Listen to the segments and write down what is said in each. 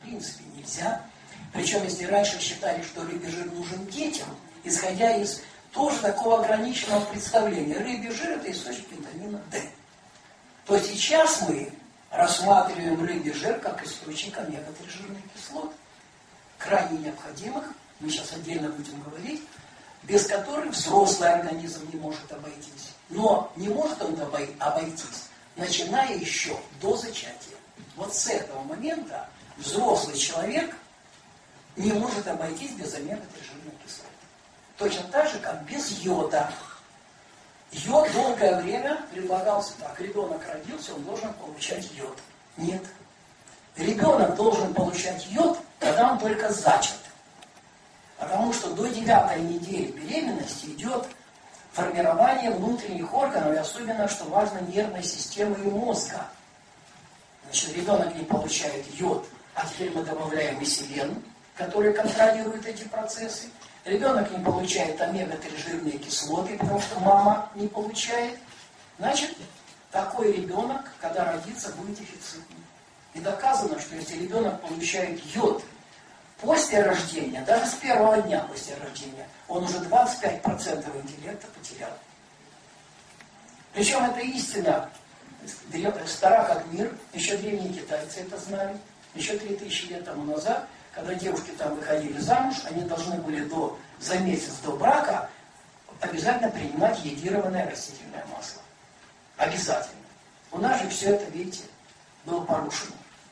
принципе нельзя. Причем, если раньше считали, что рыбий жир нужен детям, исходя из тоже такого ограниченного представления, рыбий жир – это источник витамина D, то сейчас мы рассматриваем рыбий жир как источник омега-3 жирных кислот, крайне необходимых, мы сейчас отдельно будем говорить, без которых взрослый организм не может обойтись. Но не может он обойтись, начиная еще до зачатия. Вот с этого момента взрослый человек не может обойтись без омега-3 жирных кислот. Точно так же, как без йода. Йод долгое время предлагался так. Ребенок родился, он должен получать йод. Нет. Ребенок должен получать йод, когда он только зачат. Потому что до 9-й недели беременности идет формирование внутренних органов, и особенно, что важно, нервной системы и мозга. Значит, ребенок не получает йод, а теперь мы добавляем и селен, который контролирует эти процессы. Ребенок не получает омега-3 жирные кислоты, потому что мама не получает. Значит, такой ребенок, когда родится, будет дефицитным. И доказано, что если ребенок получает йод после рождения, даже с первого дня после рождения, он уже 25% интеллекта потерял. Причем эта истина стара как мир, еще древние китайцы это знали, еще 3000 лет тому назад, когда девушки там выходили замуж, они должны были за месяц до брака обязательно принимать йодированное растительное масло. Обязательно. У нас же все это, видите, было порушено.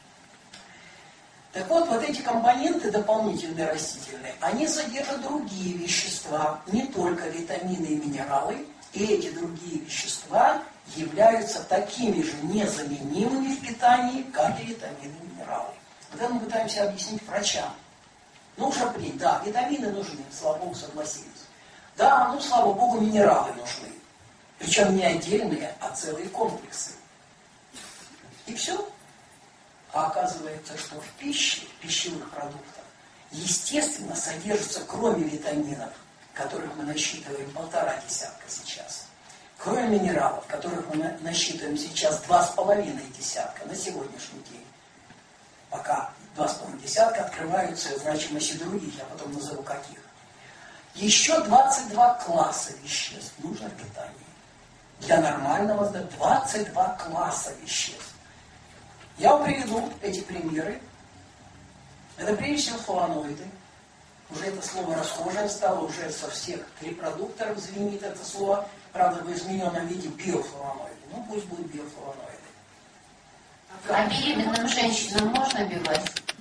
Так вот, эти компоненты дополнительные растительные, они содержат другие вещества, не только витамины и минералы, и эти другие вещества являются такими же незаменимыми в питании, как и витамины и минералы. Вот это мы пытаемся объяснить врачам. Ну, уже принято, да, витамины нужны, слава Богу, согласились. Да, ну, слава Богу, минералы нужны. Причем не отдельные, а целые комплексы. И все. А оказывается, что в пище, в пищевых продуктах, естественно, содержится, кроме витаминов, которых мы насчитываем 1,5 десятка сейчас, кроме минералов, которых мы насчитываем сейчас 2,5 десятка на сегодняшний день, пока 2,5 десятка открываются значимости других, я потом назову каких. Еще 22 класса веществ нужно в питании. Для нормального здоровья 22 класса веществ. Я вам приведу эти примеры. Это прежде всего флавоноиды. Уже это слово расхожее стало, уже со всех репродукторов звенит это слово. Правда, в измененном виде биофлавоноиды. Ну, пусть будут биофлавоноиды. А беременным женщинам можно бивать?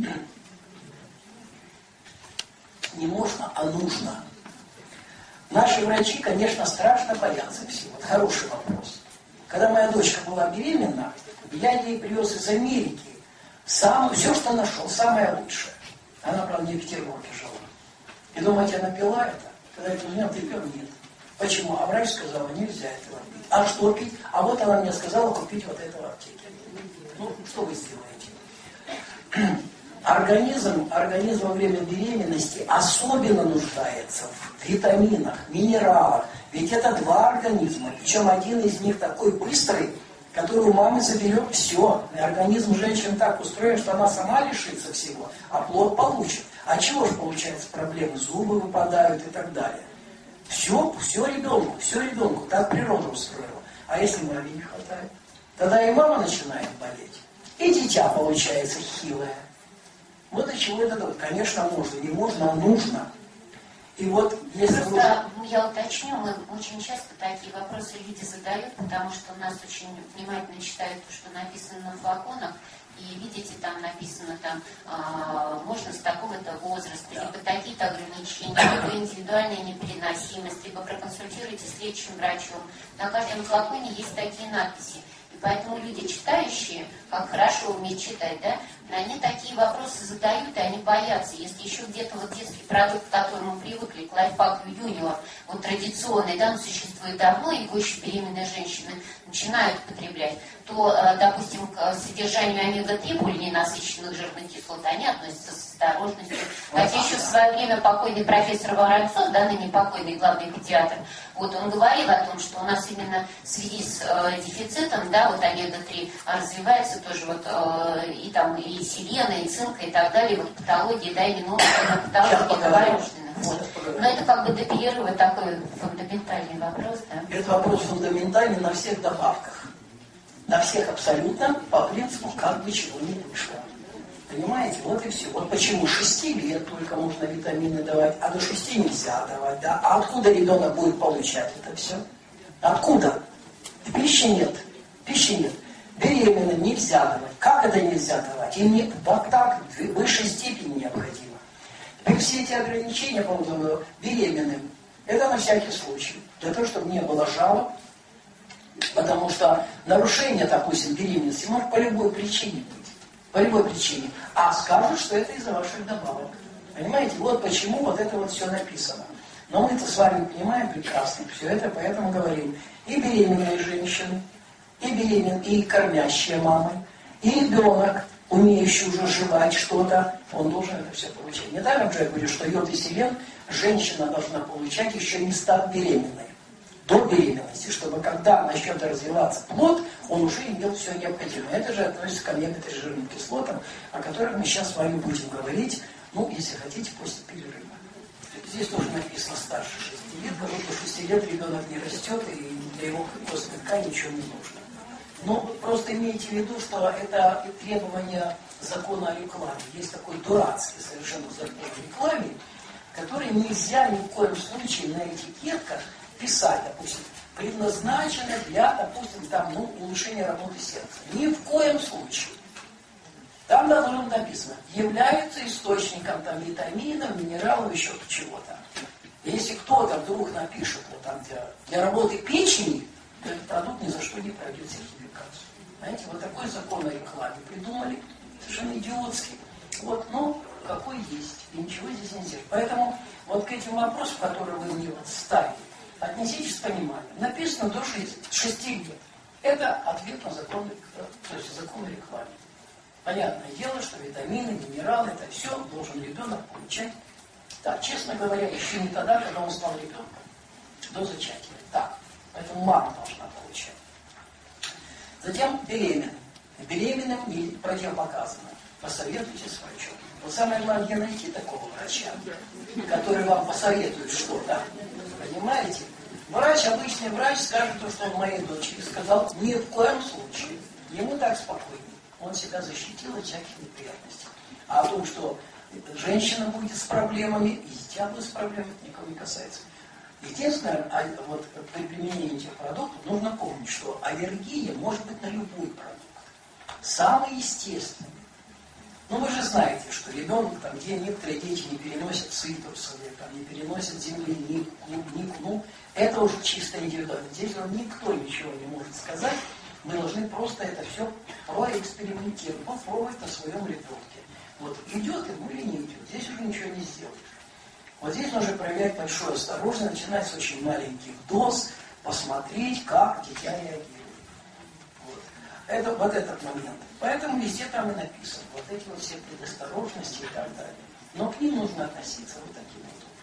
Не можно, а нужно. Наши врачи, конечно, страшно боятся всего. Это хороший вопрос. Когда моя дочка была беременна, я ей привез из Америки все, что нашел, самое лучшее. Она, правда, не в Петербурге жила. И думаете, она пила это? Когда я говорю, нет, ты пил? Нет. Почему? А врач сказала, нельзя этого пить. А что пить? А вот она мне сказала купить вот это в аптеке. Ну, что вы сделаете? Организм во время беременности особенно нуждается в витаминах, минералах. Ведь это два организма. Причем один из них такой быстрый, который у мамы заберет все. И организм женщины так устроен, что она сама лишится всего, а плод получит. А чего же получается проблемы? Зубы выпадают и так далее. Все ребенку. Так природа устроила. А если маме не хватает? Тогда и мама начинает болеть. И дитя получается хилое. Вот от чего это дает. Конечно, можно. Не можно, а нужно. И вот если просто я уточню, мы очень часто такие вопросы люди задают, потому что у нас очень внимательно читают то, что написано на флаконах, и видите, там написано, можно с такого-то возраста, либо такие-то ограничения, либо индивидуальная непереносимость, либо проконсультируйтесь с лечащим врачом. На каждом флаконе есть такие надписи. И поэтому люди, читающие, как хорошо уметь читать, да, они такие вопросы задают, и они боятся. Если еще где-то вот детский продукт, к которому мы привыкли, к лайфхаку юниор, вот традиционный, да, он существует давно, его еще беременные женщины начинают употреблять, то, допустим, к содержанию омега-3 полиненасыщенных жирных кислот они относятся с осторожностью. Хотя еще в свое время покойный профессор Воронцов, да, ныне покойный главный педиатр, вот он говорил о том, что у нас именно в связи с дефицитом, да, вот омега-3, а развивается тоже вот и там и селена, и цинка, и так далее, вот патологии, да, именно патологии новорожденных. Вот. Но это как бы до перерыва такой фундаментальный вопрос, да? Это вопрос фундаментальный на всех добавках. На всех абсолютно, по принципу, как бы чего не вышло. Понимаете? Вот и все. Вот почему 6 лет только можно витамины давать, а до 6 нельзя давать, да? А откуда ребенок будет получать это все? Откуда? Пищи нет. Пищи нет. Беременным нельзя давать. Как это нельзя давать? Им не, так в высшей степени необходимо. Теперь все эти ограничения по поводу беременным, это на всякий случай. Для того, чтобы не было жалоб, потому что нарушение, допустим, беременности может по любой причине быть. По любой причине. А скажут, что это из-за ваших добавок. Понимаете? Вот почему вот это вот все написано. Но мы-то с вами понимаем прекрасно все это, поэтому говорим. И беременные женщины, и кормящие мамы, и ребенок, умеющий уже жевать что-то, он должен это все получать. Недаром же я говорю, что йод и селен женщина должна получать, еще не став беременной. До беременности, чтобы когда начнет развиваться плод, он уже имел все необходимое. Это же относится к омега-3 жирным кислотам, о которых мы сейчас с вами будем говорить, ну, если хотите, после перерыва. Здесь тоже написано старше 6 лет, потому что 6 лет ребенок не растет, и для его костной ткани ничего не нужно. Но просто имейте в виду, что это требование закона о рекламе. Есть такой дурацкий совершенно закон о рекламе, который нельзя ни в коем случае на этикетках писать, допустим, предназначено для, допустим, там, ну, улучшения работы сердца. Ни в коем случае. Там должно быть написано, является источником там, витаминов, минералов, еще чего-то. Если кто-то вдруг напишет вот там для работы печени, то этот продукт ни за что не пройдет сертификацию. Знаете, вот такой закон о рекламе придумали, совершенно идиотский. Вот, ну, какой есть, и ничего здесь не сделать. Поэтому вот к этим вопросам, которые вы мне вот ставили, отнеситесь с пониманием. Написано до 6 лет. Это ответ на закон, то есть закон о рекламе. Понятное дело, что витамины, минералы, это все должен ребенок получать. Так, честно говоря, еще не тогда, когда он стал ребенком. До зачатия. Так, поэтому мама должна получать. Затем беременным. Беременным не противопоказано. Посоветуйте с врачом. Вот самое главное найти такого врача, который вам посоветует что-то. Понимаете? Врач, обычный врач, скажет то, что он моей дочери сказал, ни в коем случае. Ему так спокойно. Он себя защитил от всяких неприятностей. А о том, что женщина будет с проблемами, и дитя будет с проблемами, это никого не касается. Единственное, вот при применении этих продуктов нужно помнить, что аллергия может быть на любой продукт. Самый естественный. Ну вы же знаете, что ребенок, там, где некоторые дети не переносят цитрусовые, там, не переносят землянику, клубнику, ну, это уже чисто индивидуально. Здесь вам никто ничего не может сказать. Мы должны просто это все проэкспериментировать, попробовать на своем ребенке. Вот идет ему или не идет, здесь уже ничего не сделаешь. Вот здесь нужно проявлять большую осторожность, начинать с очень маленьких доз, посмотреть, как дитя реагирует. Вот. Это вот этот момент. Поэтому везде там и написано, вот эти вот все предосторожности и так далее. Но к ним нужно относиться вот таким вот образом.